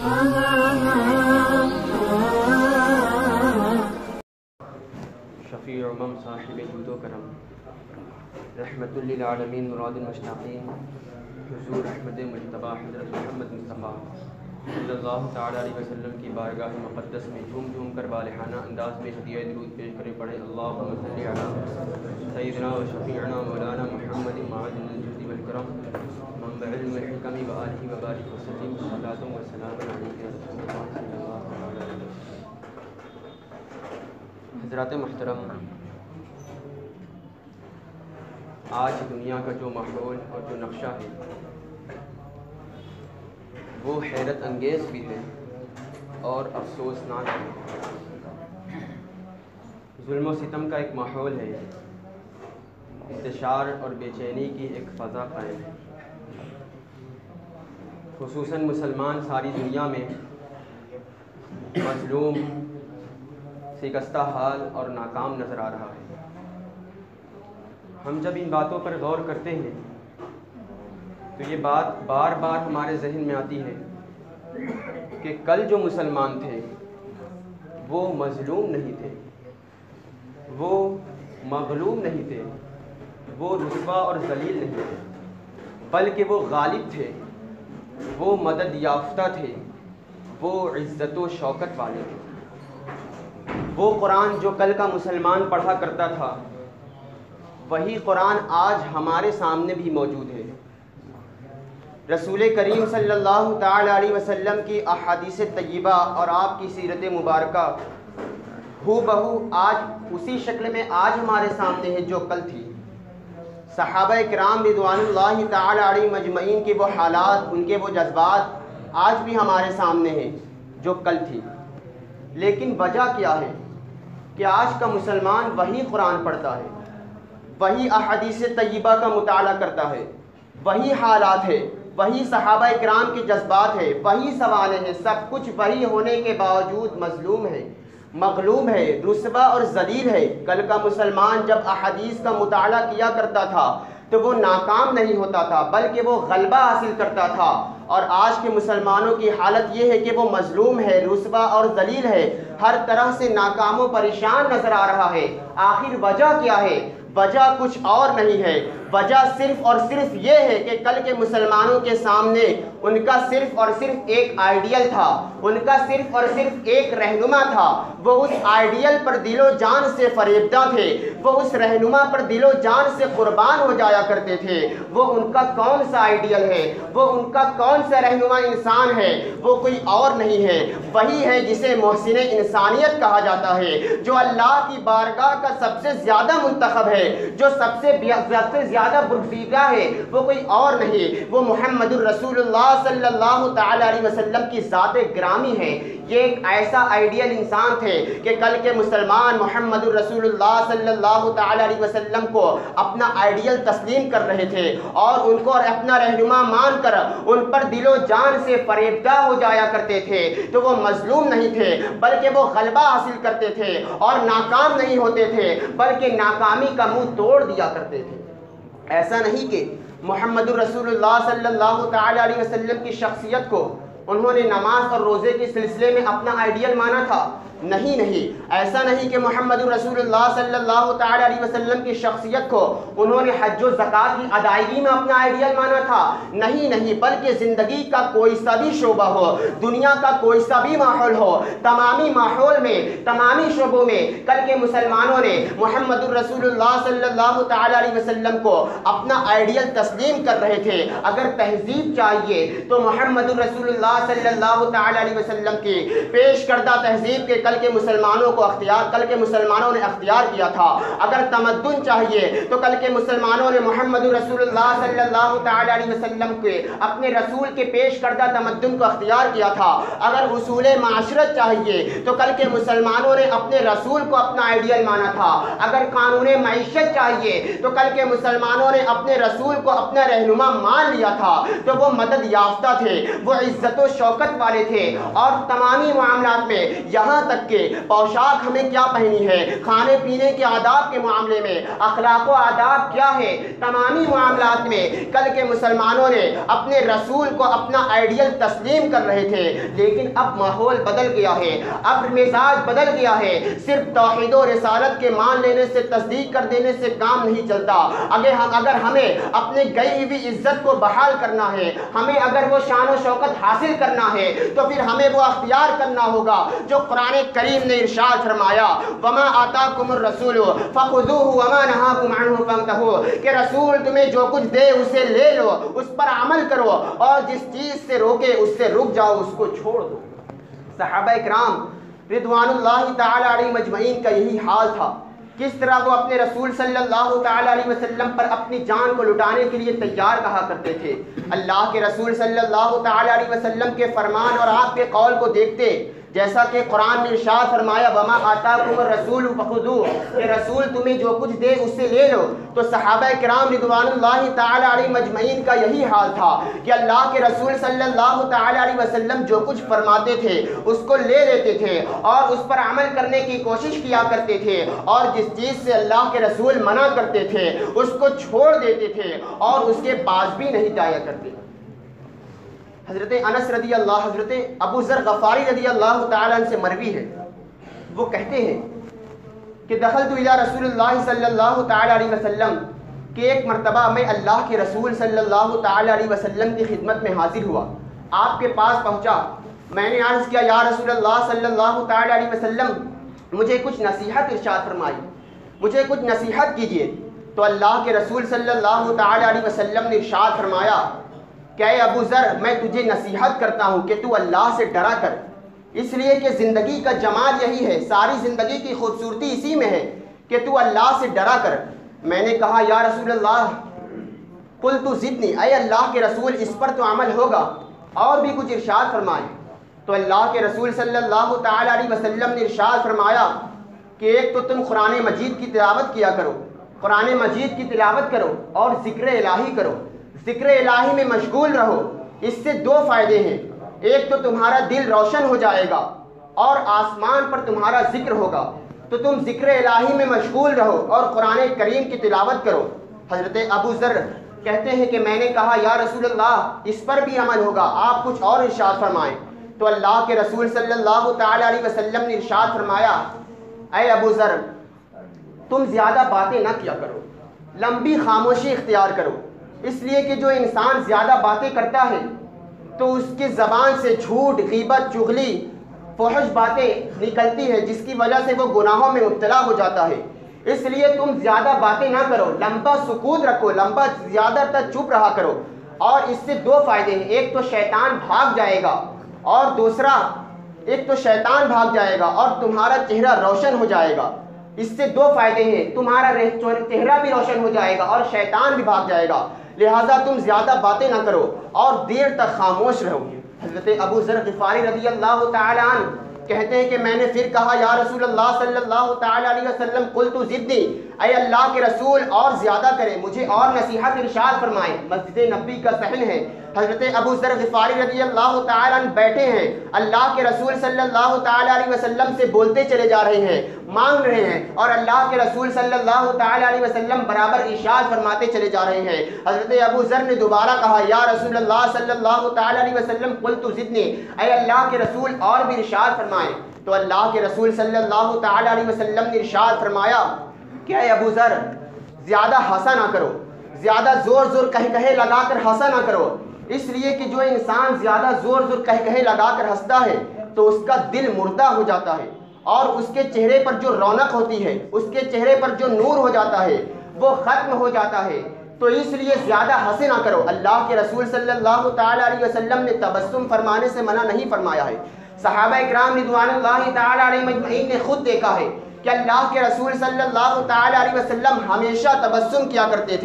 شفیع امم صاحب جود و کرم، رحمت للعالمین مراد المشتاقین، حضور احمد مجتبی حضرت محمد مصطفیٰ صلی اللہ تعالیٰ علیہ وسلم کی بارگاہ مقدس میں جھوم جھوم کر بالحانہ انداز میں ہدیہ درود پیش کریں پڑھیں اللہم صلی علی سیدنا و شفیعنا مولانا محمد معدن الجود والکرم منبع علم الحکم وآلہ وبارک وسلم صلاۃ و سلام علیہ رسول اللہ صلی اللہ تعالیٰ علیہ وسلم۔ حضرات محترم، آج دنیا کا جو ماحول اور جو نقشہ ہے وہ حیرت انگیز بھی ہے اور افسوسناک ہے۔ ظلم و ستم کا ایک ماحول ہے، انتشار اور بے چینی کی ایک فضا قائم ہے۔ خصوصاً مسلمان ساری دنیا میں مظلوم، شکستہ حال اور ناکام نظر آ رہا ہے۔ ہم جب ان باتوں پر غور کرتے ہیں تو یہ بات بار بار ہمارے ذہن میں آتی ہے کہ کل جو مسلمان تھے وہ مظلوم نہیں تھے، وہ مغلوب نہیں تھے، وہ رسوا اور ذلیل نہیں تھے، بلکہ وہ غالب تھے، وہ مدد یافتہ تھے، وہ عزت و شوکت والے تھے۔ وہ قرآن جو کل کا مسلمان پڑھا کرتا تھا وہی قرآن آج ہمارے سامنے بھی موجود ہے۔ رسول کریم صلی اللہ تعالی علیہ وسلم کی احادیث طیبہ اور آپ کی سیرت مبارکہ ہو بہو آج اسی شکل میں آج ہمارے سامنے ہے جو کل تھی۔ صحابہ کرام رضوان اللہ تعالی علیہ مجمعین کے وہ حالات، ان کے وہ جذبات آج بھی ہمارے سامنے ہیں جو کل تھی۔ لیکن وجہ کیا ہے کہ آج کا مسلمان وہی قرآن پڑھتا ہے، وہی احادیث طیبہ کا مطالعہ کرتا ہے، وہی حالات ہے، وہی صحابہ کرام کے جذبات ہے، وہی سوال ہے، سب کچھ وہی ہونے کے باوجود مظلوم ہے، مغلوب ہے، رسوا اور ذلیل ہے۔ کل کا مسلمان جب احادیث کا مطالعہ کیا کرتا تھا تو وہ ناکام نہیں ہوتا تھا بلکہ وہ غلبہ حاصل کرتا تھا، اور آج کے مسلمانوں کی حالت یہ ہے کہ وہ مظلوم ہے، رسوا اور ذلیل ہے، ہر طرح سے ناکام و پریشان نظر آ رہا ہے۔ آخر وجہ کیا ہے؟ وجہ کچھ اور نہیں ہے، وجہ صرف اور صرف یہ ہے کہ کل کے مسلمانوں کے سامنے ان کا صرف اور صرف ایک آئیڈیل تھا، ان کا صرف اور صرف ایک رہنما تھا۔ وہ اس آئیڈیل پر دل و جان سے فریبدہ تھے، وہ اس رہنما پر دل و جان سے قربان ہو جایا کرتے تھے۔ وہ ان کا کون سا آئیڈیل ہے، وہ ان کا کون سا رہنما انسان ہے؟ وہ کوئی اور نہیں ہے، وہی ہے جسے محسن انسانیت کہا جاتا ہے، جو اللہ کی بارگاہ کا سب سے زیادہ منتخب ہے، جو سب سے زیادہ برگزیدہ ہے۔ وہ کوئی اور نہیں، وہ محمد الرسول اللہ صلی اللہ تعالی علیہ وسلم کی ذات گرامی ہے۔ یہ ایک ایسا آئیڈیل انسان تھے کہ کل کے مسلمان محمد الرسول اللہ صلی اللہ تعالی علیہ وسلم کو اپنا آئیڈیل تسلیم کر رہے تھے اور ان کو اپنا رہنما مان کر ان پر دل و جان سے فریبدہ ہو جایا کرتے تھے۔ تو وہ مظلوم نہیں تھے بلکہ وہ غلبہ حاصل کرتے تھے، اور ناکام نہیں ہوتے تھے بلکہ ناکامی کا منہ توڑ دیا کرتے تھے۔ ایسا نہیں کہ محمد الرسول اللہ صلی اللہ تعالی علیہ وسلم کی شخصیت کو انہوں نے نماز اور روزے کے سلسلے میں اپنا آئیڈیل مانا تھا، نہیں، ایسا نہیں کہ محمد رسول اللہ صلی اللہ تعالی علیہ وسلم کی شخصیت کو انہوں نے حج و زکوٰۃ کی ادائیگی میں اپنا آئیڈیل مانا تھا، نہیں، بلکہ زندگی کا کوئی سا بھی شعبہ ہو، دنیا کا کوئی سا بھی ماحول ہو، تمامی ماحول میں، تمامی شعبوں میں کل کے مسلمانوں نے محمد رسول اللہ صلی اللہ تعالی علیہ وسلم کو اپنا آئیڈیل تسلیم کر رہے تھے۔ اگر تہذیب چاہیے تو محمد رسول اللہ صلی اللہ تعالی علیہ وسلم کی پیش کردہ تہذیب کے کل کے مسلمانوں نے اختیار کیا تھا۔ اگر تمدن چاہیے تو کل کے مسلمانوں نے محمد رسول اللہ صلی اللہ تعالی علیہ وسلم کے اپنے رسول کے پیش کردہ تمدن کو اختیار کیا تھا۔ اگر اصول معاشرت چاہیے تو کل کے مسلمانوں نے اپنے رسول کو اپنا آئیڈیل مانا تھا۔ اگر قانون معیشت چاہیے تو کل کے مسلمانوں نے اپنے رسول کو اپنا رہنما مان لیا تھا۔ تو وہ مدد یافتہ تھے، وہ عزت و شوکت والے تھے، اور تمامی معاملات میں یہاں تک کہ پوشاک ہمیں کیا پہنی ہے، کھانے پینے کے آداب کے معاملے میں اخلاق و آداب کیا ہے، تمامی معاملات میں کل کے مسلمانوں نے اپنے رسول کو اپنا آئیڈیل تسلیم کر رہے تھے، لیکن اب ماحول بدل گیا ہے، اب مزاج بدل گیا ہے۔ صرف توحید و رسالت کے مان لینے سے، تصدیق کر دینے سے کام نہیں چلتا۔ اگر ہمیں اپنے گئی ہوئی عزت کو بحال کرنا ہے، ہمیں اگر وہ شان و شوکت حاصل کرنا ہے، تو پھر ہمیں وہ اختیار کرنا ہوگا جو قرآن کریم نے ارشاد فرمایا، وَمَا آتَاكُمُ الرَّسُولُ فَخُذُوهُ وَمَا نَهَاكُمْ عَنْهُ فَانْتَهُوا، کہ رسول تمہیں جو کچھ دے اسے لے لو، اس پر عمل کرو، اور جس چیز سے روکے اس سے رک جاؤ، اس کو چھوڑ دو۔ صحابہ اکرام رضوان اللہ تعالی علیہ مجمعین کا یہی حال تھا، کس طرح وہ اپنے رسول صلی اللہ تعالی علیہ وسلم پر اپنی جان کو لٹانے کے لیے تیار کہا کرتے تھے۔ اللہ کے رسول صلی اللہ تعالی علیہ وسلم کے فرمان اور آپ کے قول کو دیکھتے، جیسا کہ قرآن نے ارشاد فرمایا، وَمَا آتَاكُمُ الرَّسُولُ فَخُذُوهُ، کہ رسول تمہیں جو کچھ دے اس سے لے لو۔ تو صحابہ کرام رضوان اللہ تعالی علیہ مجمعین کا یہی حال تھا کہ اللہ کے رسول صلی اللہ تعالی علیہ وسلم جو کچھ فرماتے تھے اس کو لے لیتے تھے اور اس پر عمل کرنے کی کوشش کیا کرتے تھے، اور جس چیز سے اللہ کے رسول منع کرتے تھے اس کو چھوڑ دیتے تھے اور اس کے باز بھی نہیں جایا کرتے۔ حضرت انس رضی اللہ، حضرت ابو ذر غفاری رضی اللہ تعالیٰ عنہ سے مروی ہے، وہ کہتے ہیں کہ دخلت الی رسول اللہ صلی اللہ تعالیٰ علیہ وسلم، کہ ایک مرتبہ میں اللہ کے رسول صلی اللہ تعالیٰ علیہ وسلم کی خدمت میں حاضر ہوا، آپ کے پاس پہنچا، میں نے عرض کیا، یا رسول اللہ صلی اللہ تعالیٰ علیہ وسلم مجھے کچھ نصیحت ارشاد فرمائی، مجھے کچھ نصیحت کیجیے۔ تو اللہ کے رسول صلی اللہ تعالیٰ علیہ وسلم نے ارشاد فرمایا کہ اے ابو ذر، میں تجھے نصیحت کرتا ہوں کہ تو اللہ سے ڈرا کر، اس لیے کہ زندگی کا جمال یہی ہے، ساری زندگی کی خوبصورتی اسی میں ہے کہ تو اللہ سے ڈرا کر۔ میں نے کہا یا رسول اللہ قلت زدنی، اے اللہ کے رسول اس پر تو عمل ہوگا، اور بھی کچھ ارشاد فرمائے۔ تو اللہ کے رسول صلی اللہ تعالیٰ علیہ وسلم نے ارشاد فرمایا کہ ایک تو تم قرآن مجید کی تلاوت کیا کرو، قرآن مجید کی تلاوت کرو اور ذکر الہی کرو، ذکر الہی میں مشغول رہو۔ اس سے دو فائدے ہیں، ایک تو تمہارا دل روشن ہو جائے گا اور آسمان پر تمہارا ذکر ہوگا، تو تم ذکر الہی میں مشغول رہو اور قرآن کریم کی تلاوت کرو۔ حضرت ابو ذر کہتے ہیں کہ میں نے کہا یا رسول اللہ اس پر بھی عمل ہوگا، آپ کچھ اور ارشاد فرمائیں۔ تو اللہ کے رسول صلی اللہ تعالی علیہ وسلم نے ارشاد فرمایا، اے ابو ذر تم زیادہ باتیں نہ کیا کرو، لمبی خاموشی اختیار کرو، اس لیے کہ جو انسان زیادہ باتیں کرتا ہے تو اس کی زبان سے جھوٹ، غیبت، چغلی، فحش باتیں نکلتی ہے، جس کی وجہ سے وہ گناہوں میں مبتلا ہو جاتا ہے۔ اس لیے تم زیادہ باتیں نہ کرو، لمبا سکوت رکھو، لمبا زیادہ تر چپ رہا کرو۔ اور اس سے دو فائدے ہیں، ایک تو شیطان بھاگ جائے گا اور دوسرا ایک تو شیطان بھاگ جائے گا اور تمہارا چہرہ روشن ہو جائے گا۔ اس سے دو فائدے ہیں، تمہارا چہرہ بھی روشن ہو جائے گا اور شیطان بھی بھاگ جائے گا، لہٰذا تم زیادہ باتیں نہ کرو اور دیر تک خاموش رہو۔ حضرت ابو ذر غفاری رضی اللہ تعالیٰ عنہ کہتے ہیں کہ میں نے پھر کہا یا رسول اللہ صلی اللہ تعالیٰ علیہ وسلم قلت زدنی، اے اللہ کے رسول اور زیادہ کریں، مجھے اور نصیحت ارشاد فرمائیں۔ مسجد نبوی کا صحن ہے، حضرت ابو ذر غفاری رضی اللہ تعالیٰ عنہ بیٹھے ہیں، اللہ کے رسول صلی اللہ تعالیٰ علیہ وسلم سے بولتے چلے جا رہے ہیں، مانگ رہے ہیں، اور اللہ کے رسول صلی اللہ تعالیٰ علیہ وسلم برابر ارشاد فرماتے چلے جا رہے ہیں۔ حضرت ابو ذر نے دوبارہ کہا یا رسول اللہ صلی اللہ تعالیٰ علیہ وسلم قلت زدنی، اے اللہ کے رسول اور بھی ارشاد فرمائیں۔ تو اللہ کے رسول صلی اللہ تعالیٰ علیہ وسلم نے ارشاد فرمایا کہ اے ابو ذر زیادہ ہنسا نہ کرو، زیادہ زور زور کہے لگا کر ہنسا نہ کرو، اس لیے کہ جو انسان زیادہ زور زور کہے لگا کر ہنستا ہے تو اس کا دل مردہ ہو جاتا ہے اور اس کے چہرے پر جو رونق ہوتی ہے، اس کے چہرے پر جو نور ہو جاتا ہے وہ ختم ہو جاتا ہے، تو اس لیے زیادہ ہنسے نہ کرو۔ اللہ کے رسول صلی اللہ تعالیٰ علیہ وسلم نے تبسم فرمانے سے منع نہیں فرمایا ہے۔ صحابہ اکرام رضوان اللہ تعالیٰ علیہ مجمعین نے خود دیکھا ہے کہ اللہ کے رسول صلی اللہ تعالیٰ علیہ وسلم ہمیشہ تبسم کیا کرتے تھے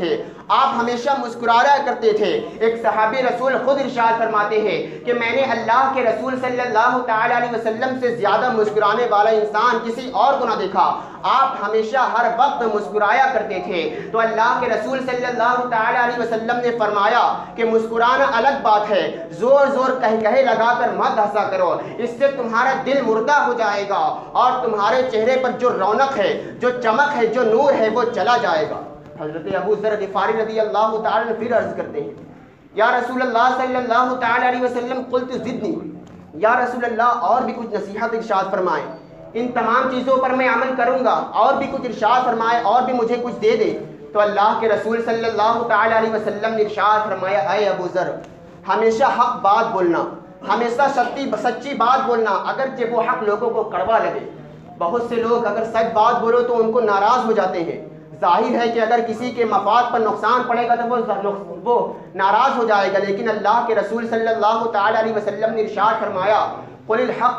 آپ ہمیشہ مسکرایا کرتے تھے۔ ایک صحابی رسول خود ارشاد فرماتے ہیں کہ میں نے اللہ کے رسول صلی اللہ تعالیٰ علیہ وسلم سے زیادہ مسکرانے والا انسان کسی اور کو نہ دیکھا، آپ ہمیشہ ہر وقت مسکرایا کرتے تھے۔ تو اللہ کے رسول صلی اللہ تعالیٰ علیہ وسلم نے فرمایا کہ مسکرانا الگ بات ہے، زور زور کہے لگا کر مت ہنسا کرو، اس سے تمہارا دل مردہ ہو جائے گا اور تمہارے چہرے پر جو رونق ہے، جو چمک ہے، جو نور ہے، وہ چلا جائے گا۔ حضرت ابو ذر غفاری رضی اللہ تعالیٰ پھر عرض کرتے ہیں، یا رسول اللہ صلی اللہ تعالیٰ علیہ وسلم قلت زدنی، یا رسول اللہ اور بھی کچھ نصیحت ارشاد فرمائیں، ان تمام چیزوں پر میں عمل کروں گا، اور بھی کچھ ارشاد فرمائے، اور بھی مجھے کچھ دے دے۔ تو اللہ کے رسول صلی اللہ تعالیٰ علیہ وسلم نے ارشاد فرمایا، اے ابو ذر ہمیشہ حق بات بولنا، ہمیشہ سچی بات بولنا، اگرچہ وہ حق لوگوں کو کڑوا لگے۔ بہت سے لوگ اگر سچ بات بولو تو ان کو ناراض ہو جاتے ہیں، ظاہر ہے کہ اگر کسی کے مفاد پر نقصان پڑے گا تو وہ ناراض ہو جائے گا، لیکن اللہ کے رسول صلی اللہ تعالیٰ علیہ وسلم نے ارشاد فرمایا، قل الحق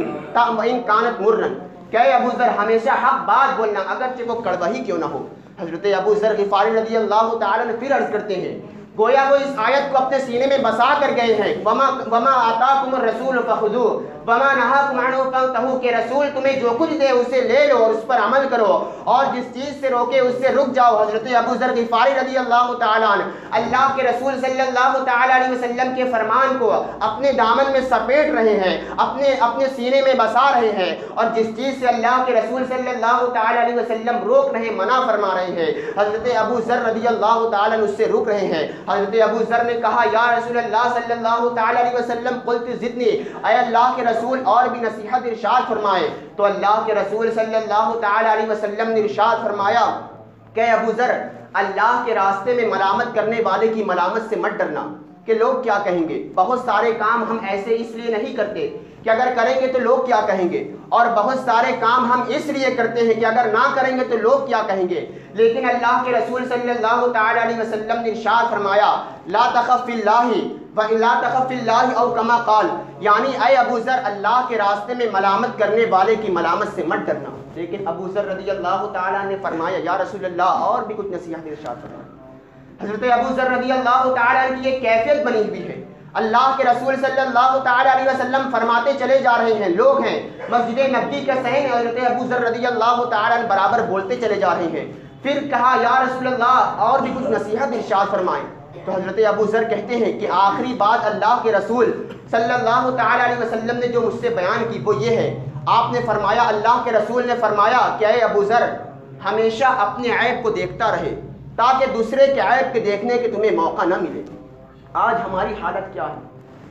وإن كانت مرا، کہ ابو ذر ہمیشہ حق بات بولنا اگرچہ وہ کڑوا ہی کیوں نہ ہو۔ حضرت ابو ذر غفاری رضی اللہ تعالیٰ نے پھر عرض کرتے ہیں، گویا وہ اس آیت کو اپنے سینے میں بسا کر گئے ہیں، وما آتاکم الرسول فخذوہ وما نہاکم عنہ فانتہوا، کہ رسول تمہیں جو کچھ دے اسے لے لو اور اس پر عمل کرو، اور جس چیز سے روکے اس سے رک جاؤ۔ حضرت ابو ذر غفاری رضی اللہ تعالیٰ عنہ اللہ کے رسول صلی اللہ تعالیٰ علیہ وسلم کے فرمان کو اپنے دامن میں سپیٹ رہے ہیں، اپنے سینے میں بسا رہے ہیں، اور جس چیز سے اللہ کے رسول صلی اللہ تعالیٰ علیہ وسلم روک رہے، منع فرما رہے ہیں، حضرت ابو ذر رضی اللہ تعالیٰ عنہ اس سے رک رہے ہیں۔ حضرت ابو ذر نے کہا، یا رسول اللہ صلی اللہ تعالیٰ علیہ وسلم قلت زدنی، اے اللہ کے رسول اور بھی نصیحت ارشاد فرمائے۔ تو اللہ کے رسول صلی اللہ تعالیٰ علیہ وسلم نے ارشاد فرمایا کہ ابو ذر اللہ کے راستے میں ملامت کرنے والے کی ملامت سے مت ڈرنا کہ لوگ کیا کہیں گے۔ بہت سارے کام ہم ایسے اس لیے نہیں کرتے کہ اگر کریں گے تو لوگ کیا کہیں گے، اور بہت سارے کام ہم اس لیے کرتے ہیں کہ اگر نہ کریں گے تو لوگ کیا کہیں گے، لیکن اللہ کے رسول صلی اللہ تعالیٰ علیہ وسلم نے ارشاد فرمایا، لا تخف فی اللہ وَإِلَّا تَخَفِ اللَّهِ أَوْ كَمَا قَالَ، یعنی اے ابو ذر اللہ کے راستے میں ملامت کرنے والے کی ملامت سے مت ڈرنا۔ لیکن ابو ذر رضی اللہ تعالیٰ نے فرمایا، یا رسول اللہ اور بھی کچھ نصیحت ارشاد فرمایا۔ حضرت ابو ذر رضی اللہ تعالیٰ کی یہ کیفیت بنی ہوئی ہے، اللہ کے رسول صلی اللہ تعالیٰ علیہ وسلم فرماتے چلے جا رہے ہیں، لوگ ہیں مسجد نبوی کے صحن حضرت ابو ذر رضی اللہ تعالیٰ برابر بولتے چلے جا رہے ہیں، پھر کہا، یا رسول اللہ اور بھی کچھ نصیحت ارشاد فرمائیں۔ تو حضرت ابو ذر کہتے ہیں کہ آخری بات اللہ کے رسول صلی اللہ تعالیٰ علیہ وسلم نے جو مجھ سے بیان کی وہ یہ ہے، آپ نے فرمایا، اللہ کے رسول نے فرمایا کہ اے ابو ذر ہمیشہ اپنے عیب کو دیکھتا رہے تاکہ دوسرے کے عیب کے دیکھنے کے تمہیں موقع نہ ملے۔ آج ہماری حالت کیا ہے؟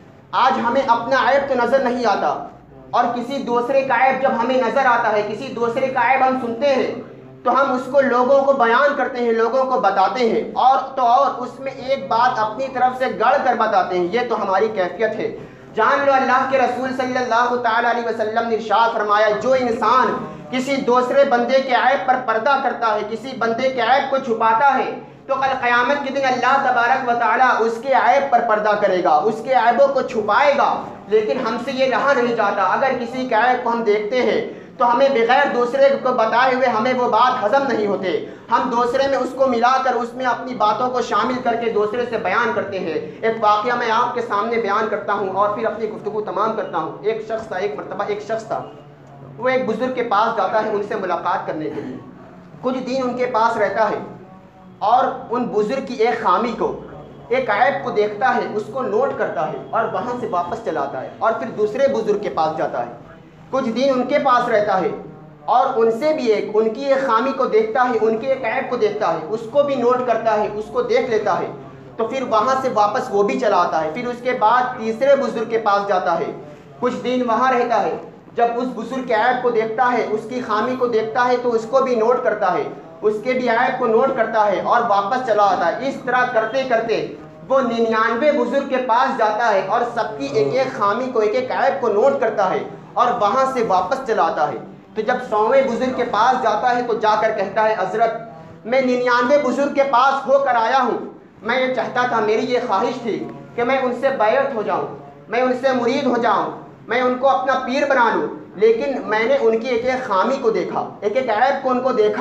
آج ہمیں اپنا عیب تو نظر نہیں آتا، اور کسی دوسرے کا عیب جب ہمیں نظر آتا ہے، کسی دوسرے کا عیب ہم سنتے ہیں تو ہم اس کو لوگوں کو بیان کرتے ہیں، لوگوں کو بتاتے ہیں، اور اس میں ایک بات اپنی طرف سے گڑھ کر بتاتے ہیں۔ یہ تو ہماری کیفیت ہے۔ جان لو اللہ کے رسول صلی اللہ تعالیٰ علیہ وسلم نے ارشاد فرمایا، جو انسان کسی دوسرے بندے کے عیب پر پردہ کرتا ہے، کسی بندے کے عیب کو چھپاتا ہے، تو کل قیامت کے دن اللہ تبارک و تعالیٰ اس کے عیب پر پردہ کرے گا، اس کے عیبوں کو چھپائے گا۔ لیکن ہم سے یہ رہا نہیں جاتا، اگر کسی کے عیب کو ہم دیکھتے ہیں تو ہمیں بغیر دوسرے کو بتائے ہوئے ہمیں وہ بات ہضم نہیں ہوتے، ہم دوسرے میں اس کو ملا کر اس میں اپنی باتوں کو شامل کر کے دوسرے سے بیان کرتے ہیں۔ ایک واقعہ میں آپ کے سامنے بیان کرتا ہوں اور پھر اپنی گفتگو تمام کرتا ہوں۔ ایک مرتبہ ایک شخص تھا، وہ ایک بزرگ کے پاس جاتا ہے ان سے ملاقات کرنے کے لیے، کچھ دن ان کے پاس رہتا ہے اور ان بزرگ کی ایک خامی کو، ایک عیب کو دیکھتا ہے، اس کو نوٹ کرتا ہے اور وہاں سے واپس چلاتا ہے، اور پھر دوسرے بزرگ کے پاس جاتا ہے، کچھ دن ان کے پاس رہتا ہے اور ان سے بھی ان کی ایک خامی کو دیکھتا ہے، ان کے ایک عیب کو دیکھتا ہے، اس کو بھی نوٹ کرتا ہے، اس کو دیکھ لیتا ہے، تو پھر وہاں سے واپس وہ بھی چلا آتا ہے۔ پھر اس کے بعد تیسرے بزرگ کے پاس جاتا ہے، کچھ دن وہاں رہتا ہے، جب اس بزرگ کے عیب کو دیکھتا ہے، اس کی خامی کو دیکھتا ہے، تو اس کو بھی نوٹ کرتا ہے، اس کے بھی عیب کو نوٹ کرتا ہے اور واپس چلا آتا ہے۔ اس طرح کرتے کرتے وہ 99 بزرگ کے پاس جاتا ہے اور سب کی ایک ایک خامی کو، ایک ایک عیب کو نوٹ کرتا ہے اور وہاں سے واپس چلا آتا ہے۔ تو جب 100ویں بزرگ کے پاس جاتا ہے تو جا کر کہتا ہے، حضرت میں 99 بزرگ کے پاس ہو کر آیا ہوں، میں یہ چاہتا تھا، میری یہ خواہش تھی کہ میں ان سے بیعت ہو جاؤں، میں ان سے مرید ہو جاؤں، میں ان کو اپنا پیر بنا لوں، لیکن میں نے ان کی ایک ایک خامی کو دیکھا، ایک ایک عیب کو ان کو دیکھا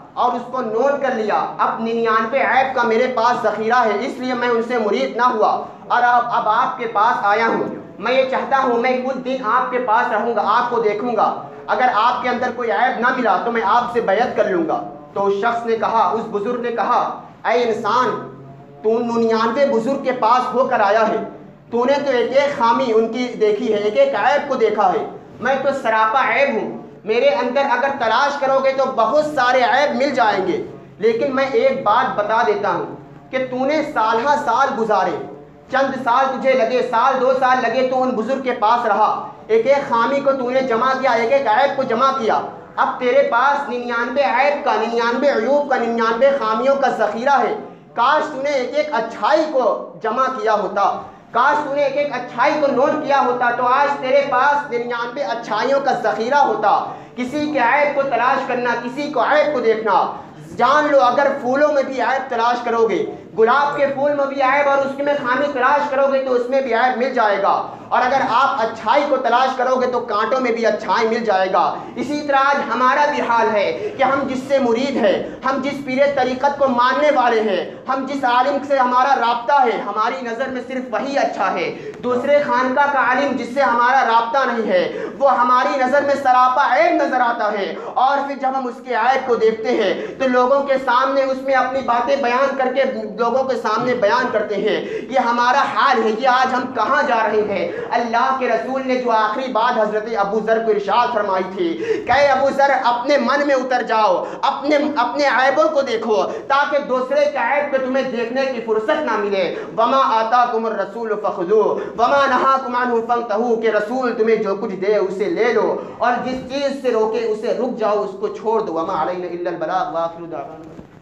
اور اس کو نوٹ کر لیا، اب 99 عیب کا میرے پاس ذخیرہ ہے، اس لیے میں ان سے مرید نہ ہوا اور اب آپ کے پاس آیا ہوں۔ میں یہ چاہتا ہوں میں کچھ دن آپ کے پاس رہوں گا، آپ کو دیکھوں گا، اگر آپ کے اندر کوئی عیب نہ ملا تو میں آپ سے بیعت کر لوں گا۔ تو اس شخص نے کہا، اس بزرگ نے کہا، اے انسان، تو 99 بزرگ کے پاس ہو کر آیا ہے، تو نے تو ایک ایک خامی ان کی دیکھی ہے، ایک ایک عیب کو دیکھا ہے، میں تو سراپا عیب ہوں، میرے اندر اگر تلاش کرو گے تو بہت سارے عیب مل جائیں گے، لیکن میں ایک بات بتا دیتا ہوں کہ تو نے سال ہا سال گزارے، چند سال تجھے لگے، سال 2 سال لگے، تو ان بزرگ کے پاس رہا، ایک ایک خامی کو تو نے جمع کیا، ایک ایک عیب کو جمع کیا، اب تیرے پاس 99 عیب کا، 99 عیوب کا، 99 خامیوں کا ذخیرہ ہے، کاش تو نے ایک ایک اچھائی کو جمع کیا ہوتا، کاش تو نے ایک ایک اچھائی کو نوٹ کیا ہوتا، تو آج تیرے پاس 99 اچھائیوں کا ذخیرہ ہوتا۔ کسی کے عیب کو تلاش کرنا، کسی کو عیب کو دیکھنا، جان لو اگر پھولوں میں بھی عیب تلاش کرو گے، گلاب کے پھول میں بھی عیب اور اس میں خامی تلاش کرو گے تو اس میں بھی عیب مل جائے گا، اور اگر آپ اچھائی کو تلاش کرو گے تو کانٹوں میں بھی اچھائی مل جائے گا۔ اسی طرح آج ہمارا بھی حال ہے کہ ہم جس سے مرید ہیں، ہم جس پیر طریقت کو ماننے والے ہیں، ہم جس عالم سے ہمارا رابطہ ہے، ہماری نظر میں صرف وہی اچھا ہے، دوسرے خانقاہ کا عالم جس سے ہمارا رابطہ نہیں ہے وہ ہماری نظر میں سراپا عیب نظر آتا ہے، اور پھر جب ہم اس کے عیب کو دیکھتے ہیں تو لوگوں کے سامنے اس میں اپنی باتیں بیان کر کے لوگوں کے سامنے بیان کرتے ہیں۔ یہ ہمارا حال ہے، یہ آج ہم کہاں جا رہے ہیں؟ اللہ کے رسول نے جو آخری بات حضرت ابو ذر کو ارشاد فرمائی تھی کہ اے ابو ذر، اپنے من میں اتر جاؤ، اپنے عیبوں کو دیکھو تاکہ دوسرے کے عیب کو تمہیں دیکھنے کی فرصت نہ ملے۔ وما آتاکم الرسول فخذوہ وما نہاکم عنہ فانتہوا، کہ رسول تمہیں جو کچھ دے اسے لے لو اور جس چیز سے روکے اسے رک جاؤ، اس کو چھوڑ دو۔ وما علینا الا البلاغ، وآخر دعوانا